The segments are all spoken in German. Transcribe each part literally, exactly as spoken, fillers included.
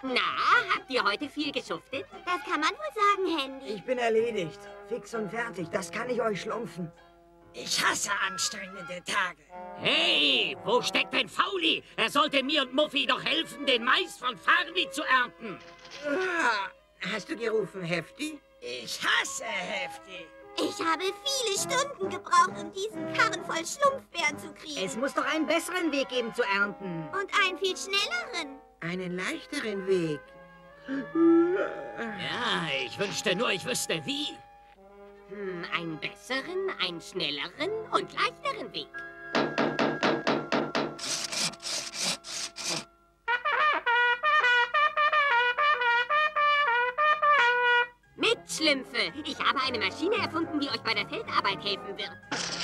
Na, habt ihr heute viel geschuftet? Das kann man wohl sagen, Handy. Ich bin erledigt. Fix und fertig. Das kann ich euch schlumpfen. Ich hasse anstrengende Tage. Hey, wo steckt denn Fauli? Er sollte mir und Muffy doch helfen, den Mais von Farni zu ernten. Ah, hast du gerufen, Hefti? Ich hasse Hefti. Ich habe viele Stunden gebraucht, um diesen Karren voll Schlumpfbeeren zu kriegen. Es muss doch einen besseren Weg geben zu ernten. Und einen viel schnelleren. Einen leichteren Weg. Ja, ich wünschte nur, ich wüsste wie. Hm, einen besseren, einen schnelleren und leichteren Weg. Mitschlümpfe! Ich habe eine Maschine erfunden, die euch bei der Feldarbeit helfen wird.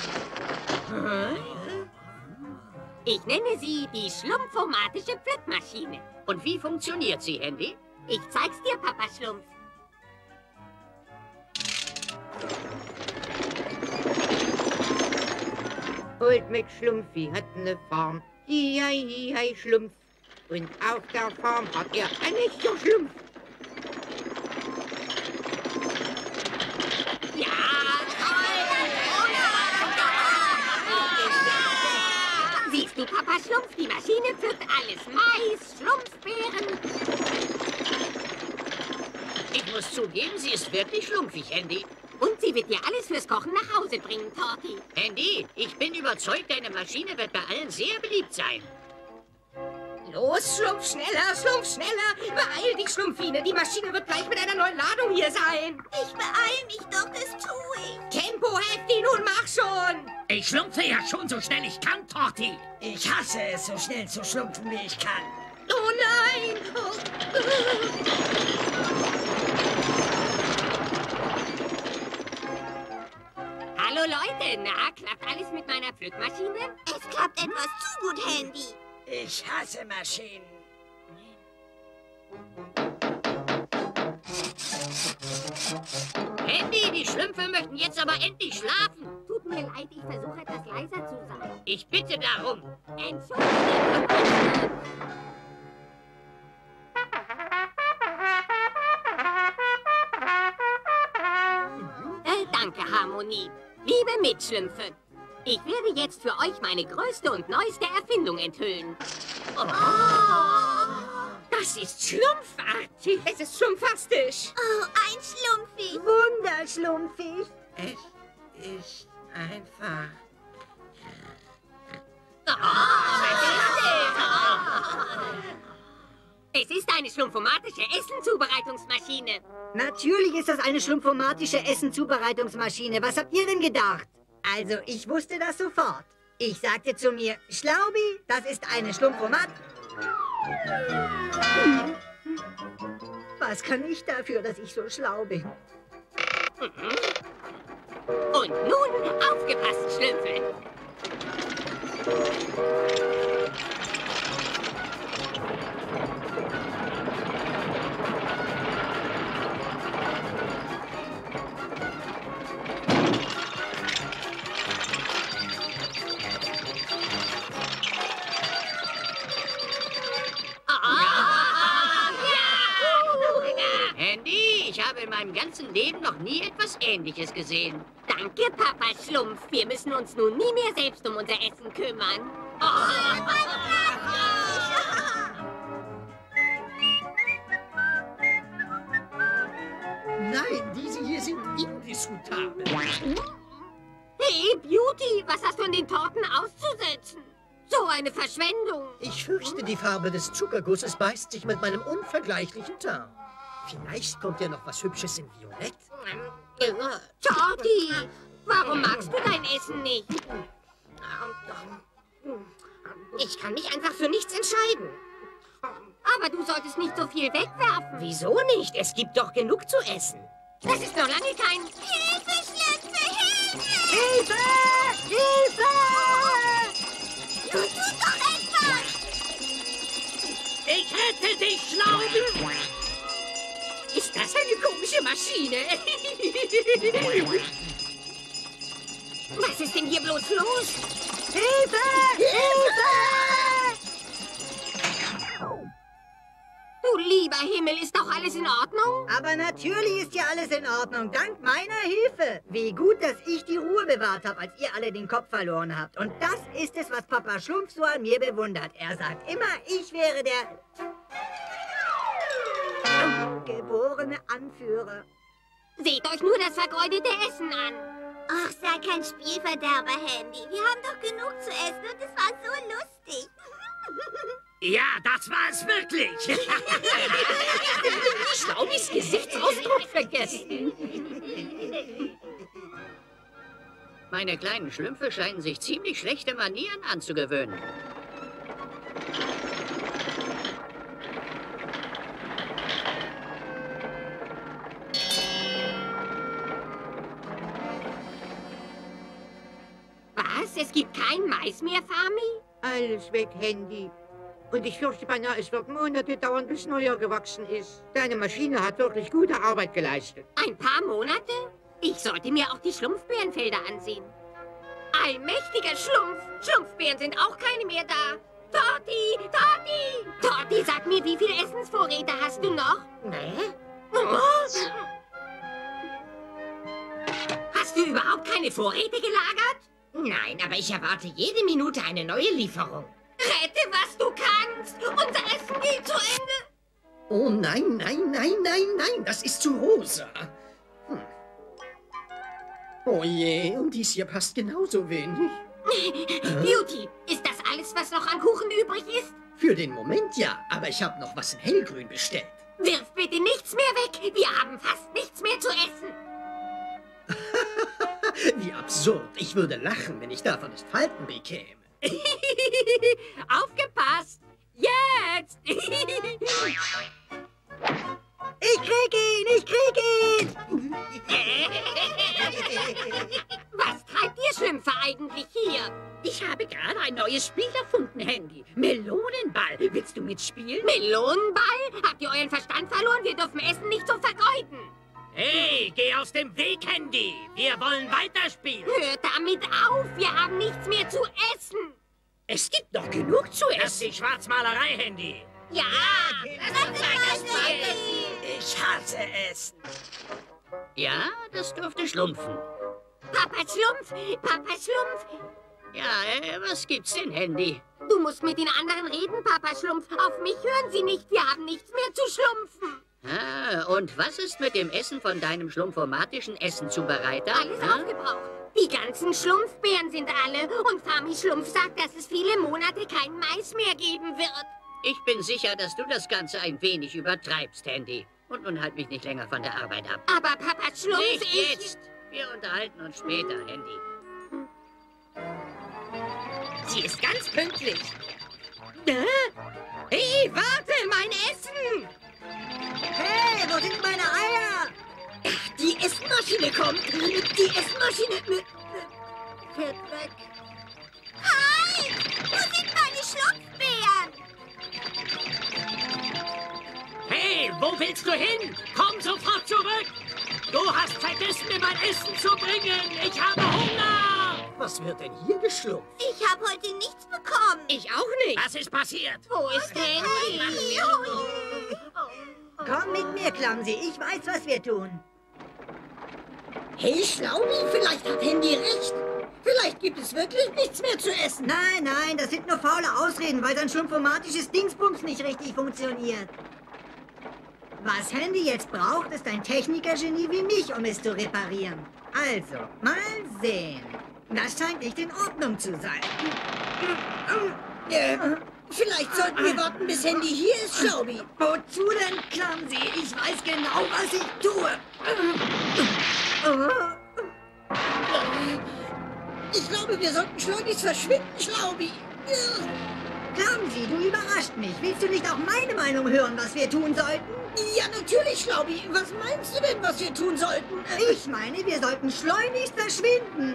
Ich nenne sie die schlumpfomatische Pflückmaschine. Und wie funktioniert sie, Handy? Ich zeig's dir, Papa Schlumpf. Old McSchlumpfi hat eine Farm. Hi, hi, hi, Schlumpf. Und auf der Farm hat er ein echter Schlumpf. Ja, toll! Siehst du, Papa Schlumpf, die Maschine pflückt alles. Mais, Schlumpfbeeren. Ich muss zugeben, sie ist wirklich schlumpfig, Handy. Und sie wird dir alles fürs Kochen nach Hause bringen, Torti. Handy, ich bin überzeugt, deine Maschine wird bei allen sehr beliebt sein. Los, Schlumpf, schneller, Schlumpf, schneller. Beeil dich, Schlumpfine. Die Maschine wird gleich mit einer neuen Ladung hier sein. Ich beeil mich doch, das tue ich. Tempo, Hefti, nun mach schon. Ich schlumpfe ja schon so schnell ich kann, Torti. Ich hasse es, so schnell zu schlumpfen, wie ich kann. Oh nein. Oh. Hallo Leute, na, klappt alles mit meiner Pflückmaschine? Es klappt etwas zu gut, Handy. Ich hasse Maschinen. Handy, die Schlümpfe möchten jetzt aber endlich schlafen. Tut mir leid, ich versuche etwas leiser zu sein. Ich bitte darum. Entschuldigung. Äh, danke, Harmonie. Liebe Mitschlümpfe, ich werde jetzt für euch meine größte und neueste Erfindung enthüllen. Oh. Das ist schlumpfartig. Es ist schlumpfastisch. Oh, ein Schlumpfi. Wunderschlumpfig. Es ist einfach... Es ist eine schlumpfomatische Essenzubereitungsmaschine. Natürlich ist das eine schlumpfomatische Essenzubereitungsmaschine. Was habt ihr denn gedacht? Also, ich wusste das sofort. Ich sagte zu mir, Schlaubi, das ist eine Schlumpfomat. Was kann ich dafür, dass ich so schlau bin? Und nun aufgepasst, Schlümpfe. Handy, ich habe in meinem ganzen Leben noch nie etwas Ähnliches gesehen. Danke, Papa Schlumpf. Wir müssen uns nun nie mehr selbst um unser Essen kümmern. Nein, diese hier sind indiskutabel. Hey, Beauty, was hast du an den Torten auszusetzen? So eine Verschwendung. Ich fürchte, die Farbe des Zuckergusses beißt sich mit meinem unvergleichlichen Teint. Vielleicht kommt ja noch was Hübsches in Violett. Torti, warum magst du dein Essen nicht? Ich kann mich einfach für nichts entscheiden. Aber du solltest nicht so viel wegwerfen. Wieso nicht? Es gibt doch genug zu essen. Das ist noch lange kein... Hilfe, Schlümpfe, Hilfe! Hilfe! Hilfe! Du tust doch etwas! Ich rette dich, Schlaubi! Ist das eine komische Maschine? Was ist denn hier bloß los? Hilfe! Hilfe! Du lieber Himmel, ist doch alles in Ordnung? Aber natürlich ist ja alles in Ordnung, dank meiner Hilfe. Wie gut, dass ich die Ruhe bewahrt habe, als ihr alle den Kopf verloren habt. Und das ist es, was Papa Schlumpf so an mir bewundert. Er sagt immer, ich wäre der geborene Anführer. Seht euch nur das vergeudete Essen an. Ach, sei kein Spielverderber, Handy. Wir haben doch genug zu essen und es war so lustig. Ja, das war es wirklich. Schlaubis Gesichtsausdruck vergessen. Meine kleinen Schlümpfe scheinen sich ziemlich schlechte Manieren anzugewöhnen. Was? Es gibt kein Mais mehr, Fami? Alles weg, Handy. Und ich fürchte beinahe, es wird Monate dauern, bis neuer gewachsen ist. Deine Maschine hat wirklich gute Arbeit geleistet. Ein paar Monate? Ich sollte mir auch die Schlumpfbeerenfelder ansehen. Allmächtiger Schlumpf! Schlumpfbeeren sind auch keine mehr da. Torti! Torti! Torti, sag mir, wie viele Essensvorräte hast du noch? Nee? Was? Hast du überhaupt keine Vorräte gelagert? Nein, aber ich erwarte jede Minute eine neue Lieferung. Rette, was du kannst! Unser Essen geht zu Ende! Oh nein, nein, nein, nein, nein, das ist zu rosa. Hm. Oh je, und dies hier passt genauso wenig. Beauty, ist das alles, was noch an Kuchen übrig ist? Für den Moment ja, aber ich habe noch was in hellgrün bestellt. Wirf bitte nichts mehr weg! Wir haben fast nichts mehr zu essen! Wie absurd. Ich würde lachen, wenn ich davon nicht Falten bekäme. Aufgepasst! Jetzt! Ich krieg ihn! Ich krieg ihn! Was treibt ihr Schlümpfe eigentlich hier? Ich habe gerade ein neues Spiel erfunden, Handy. Melonenball. Willst du mitspielen? Melonenball? Habt ihr euren Verstand verloren? Wir dürfen Essen nicht so vergeuden. Hey, geh aus dem Weg, Handy. Wir wollen weiterspielen. Hört damit auf! Wir haben nichts mehr zu essen! Es gibt noch genug zu essen. Das ist die Schwarzmalerei, Handy. Ja! Das ist Handy. Ich hasse Essen. Ja, das dürfte schlumpfen. Papa Schlumpf! Papa Schlumpf! Ja, äh, was gibt's denn, Handy? Du musst mit den anderen reden, Papa Schlumpf. Auf mich hören sie nicht. Wir haben nichts mehr zu schlumpfen. Ah, und was ist mit dem Essen von deinem schlumpfomatischen Essenzubereiter? Alles hm? aufgebraucht. Die ganzen Schlumpfbeeren sind alle. Und Fami Schlumpf sagt, dass es viele Monate kein Mais mehr geben wird. Ich bin sicher, dass du das Ganze ein wenig übertreibst, Handy. Und nun halt mich nicht länger von der Arbeit ab. Aber Papa Schlumpf, Nicht ich... jetzt! Wir unterhalten uns später, Handy. Sie ist ganz pünktlich. Äh? Hey, warte, mein Essen! Hey, wo sind meine Eier? Die Essmaschine kommt. Die Essmaschine fährt weg. Hi! Wo sind meine Schlumpfbeeren? Hey, wo willst du hin? Komm sofort zurück. Du hast vergessen, mir mein Essen zu bringen. Ich habe Hunger. Was wird denn hier geschlumpft? Ich habe heute nichts bekommen. Ich auch nicht. Was ist passiert? Wo ist Handy? Komm mit mir, Clumsy. Ich weiß, was wir tun. Hey, Schlaubi, vielleicht hat Handy recht. Vielleicht gibt es wirklich nichts mehr zu essen. Nein, nein, das sind nur faule Ausreden, weil sein schlumpfomatisches Dingsbums nicht richtig funktioniert. Was Handy jetzt braucht, ist ein Technikergenie wie mich, um es zu reparieren. Also, mal sehen. Das scheint nicht in Ordnung zu sein. Äh, vielleicht sollten wir warten, bis Handy hier ist, Schlaubi. Wozu denn, Clumsy? Ich weiß genau, was ich tue. Ich glaube, wir sollten schleunigst verschwinden, Schlaubi. Clumsy, du überrascht mich. Willst du nicht auch meine Meinung hören, was wir tun sollten? Ja, natürlich, Schlaubi. Was meinst du denn, was wir tun sollten? Ich meine, wir sollten schleunigst verschwinden.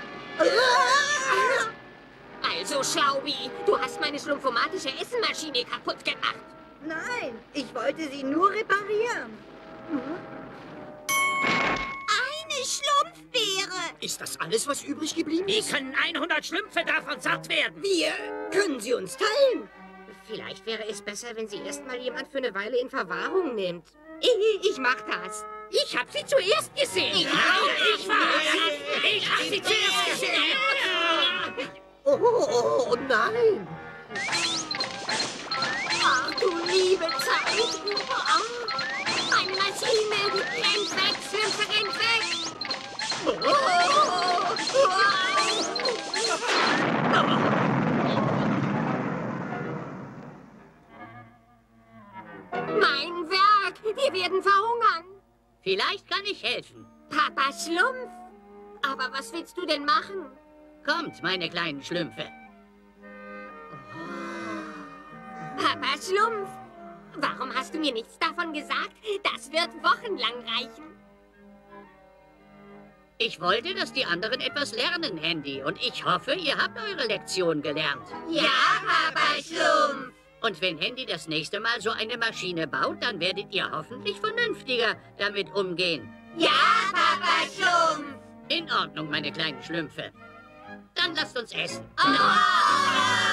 Also, Schlaubi, du hast meine schlumpfomatische Essenmaschine kaputt gemacht. Nein, ich wollte sie nur reparieren. Eine Schlumpfbeere. Ist das alles, was übrig geblieben Wie ist? können hundert Schlümpfe davon satt werden? Wir können sie uns teilen. Vielleicht wäre es besser, wenn sie erstmal jemand für eine Weile in Verwahrung nimmt. Ich, ich mach das. Ich hab sie zuerst gesehen. Ich, ich war's. Ich hab sie zuerst gesehen. Oh, oh, oh nein! Ach, du liebe Zeit. Oh, meine Maschine. Rennt weg, Schlümpfe, rennt weg. Oh, oh, mein Werk. Wir werden verhungern. Vielleicht kann ich helfen. Papa Schlumpf. Aber was willst du denn machen? Kommt, meine kleinen Schlümpfe. Papa Schlumpf, warum hast du mir nichts davon gesagt? Das wird wochenlang reichen. Ich wollte, dass die anderen etwas lernen, Handy. Und ich hoffe, ihr habt eure Lektion gelernt. Ja, Papa Schlumpf. Und wenn Handy das nächste Mal so eine Maschine baut, dann werdet ihr hoffentlich vernünftiger damit umgehen. Ja, Papa Schlumpf. In Ordnung, meine kleinen Schlümpfe. Dann lasst uns essen. Oh.